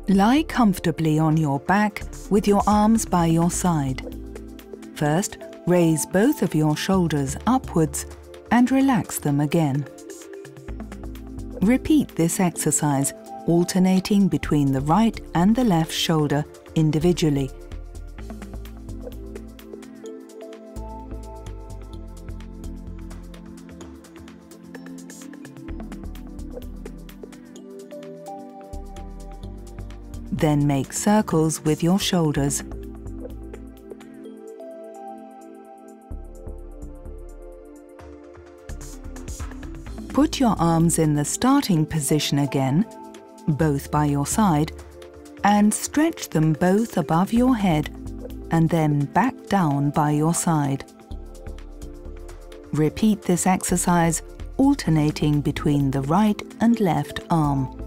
Lie comfortably on your back with your arms by your side. First, raise both of your shoulders upwards and relax them again. Repeat this exercise, alternating between the right and the left shoulder individually. Then make circles with your shoulders. Put your arms in the starting position again, both by your side, and stretch them both above your head and then back down by your side. Repeat this exercise, alternating between the right and left arm.